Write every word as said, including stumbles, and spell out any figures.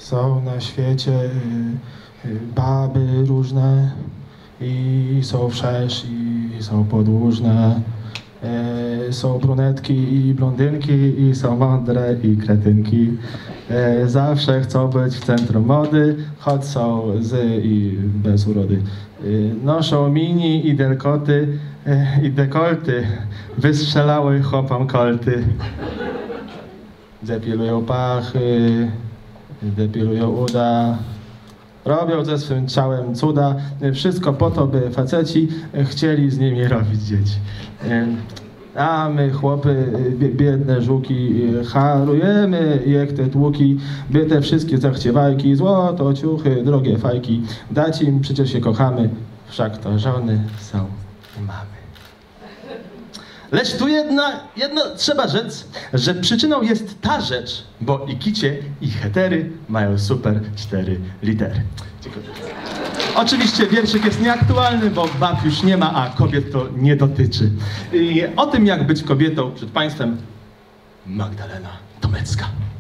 Są na świecie y, y, baby różne i są wszerz i są podłużne. Y, są brunetki i blondynki i są mądre i kretynki. Y, zawsze chcą być w centrum mody, choć są z i bez urody. Y, noszą mini i delkoty y, i dekolty. Wystrzelały chłopom kolty. Depilują pachy, depilują uda, robią ze swym ciałem cuda. Wszystko po to, by faceci chcieli z nimi robić dzieci. A my, chłopy, biedne żuki, harujemy jak te tłuki, by te wszystkie zachciewajki, złoto, ciuchy, drogie fajki, dać im, przecież się kochamy, wszak to żony są i mamy. Lecz tu jedna, jedno trzeba rzec, że przyczyną jest ta rzecz, bo i kicie, i hetery mają super cztery litery. Dziękuję. Oczywiście wierszyk jest nieaktualny, bo bab już nie ma, a kobiet to nie dotyczy. I o tym, jak być kobietą przed państwem, Magdalena Tomecka.